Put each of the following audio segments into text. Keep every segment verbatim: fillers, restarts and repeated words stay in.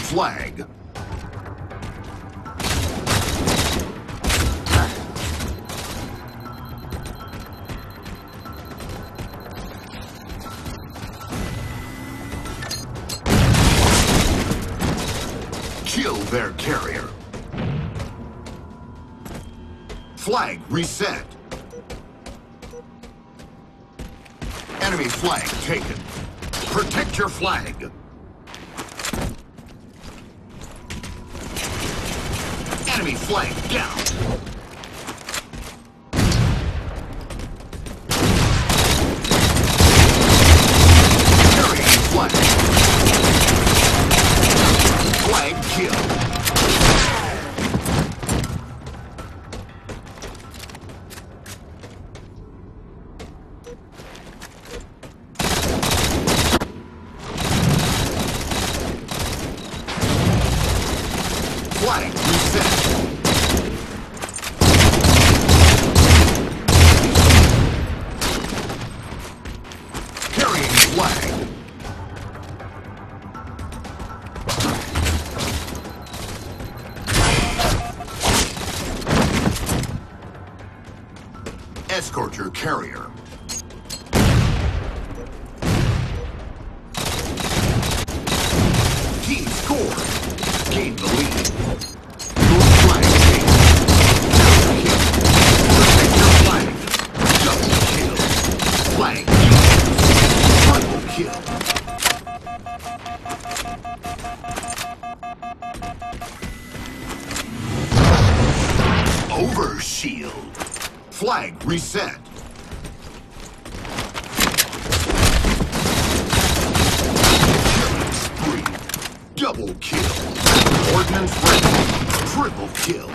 flag. Kill their carrier. Flag reset. Enemy flag taken. Protect your flag. Enemy flag down. Carrying flag. Flag kill. Flag reset. Carrying flag. Escort your carrier. Team scored. Gain the lead. Your flag taken. Double kill. Protect your flag. Double kill. Flag triple kill. Overshield. Flag reset. Killing spree. Double kill. Ordnance ready. Triple kill.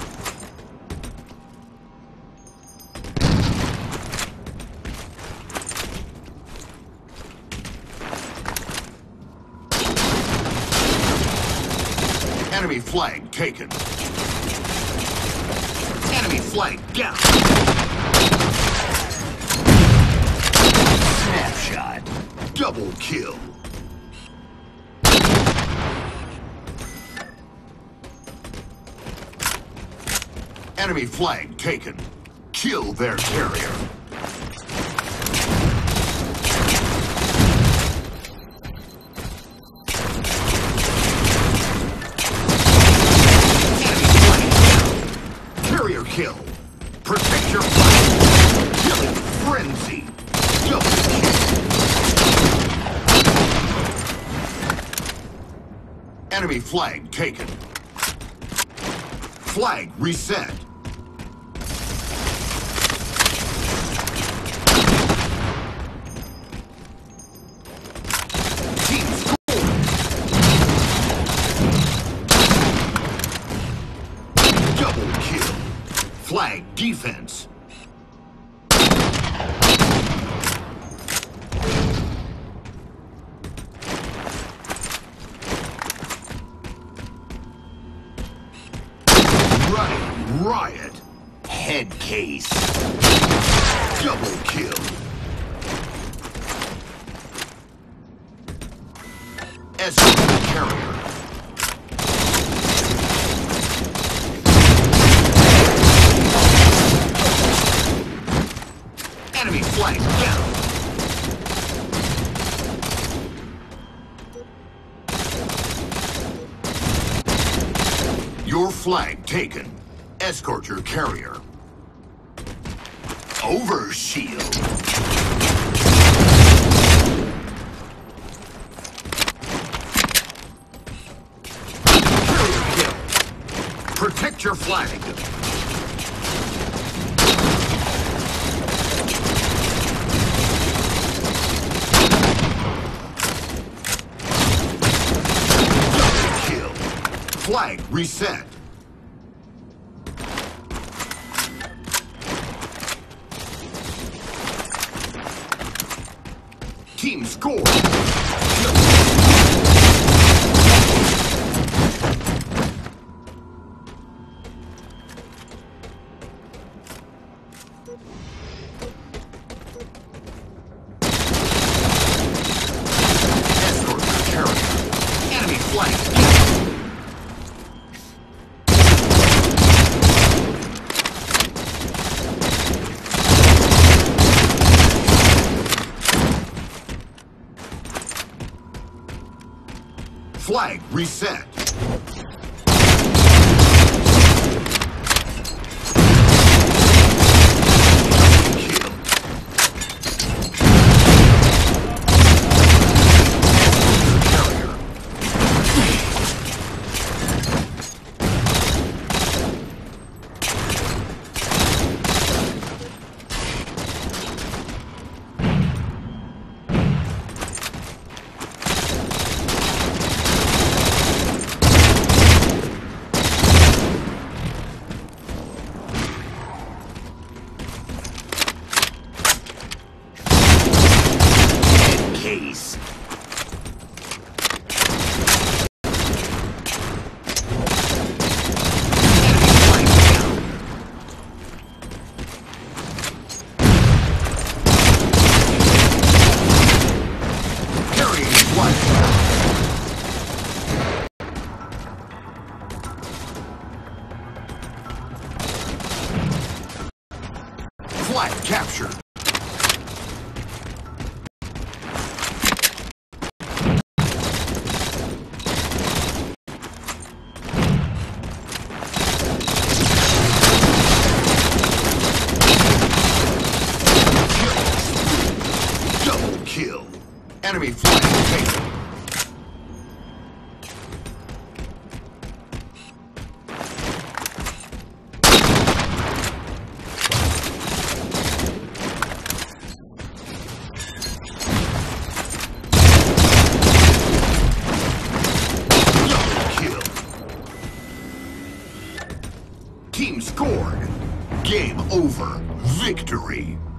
Enemy flag taken. Enemy flag down. Snapshot. Double kill. Enemy flag taken. Kill their carrier. Enemy flag down. Carrier kill. Protect your flag. Killing frenzy. Double kill. Enemy flag taken. Flag reset. Flag defense. Running riot. Head case. Double kill. Escort carrier. Enemy flag down. Your flag taken. Escort your carrier. Overshield. Carrier kill. Protect your flag. Flag reset. Team score. Escort the carrier. Enemy flank. Flag reset. Kill. Carrier. Case. Carrying flight. Flight captured. Kill. Enemy flag taken. Double kill. Team scored. Game over. Victory.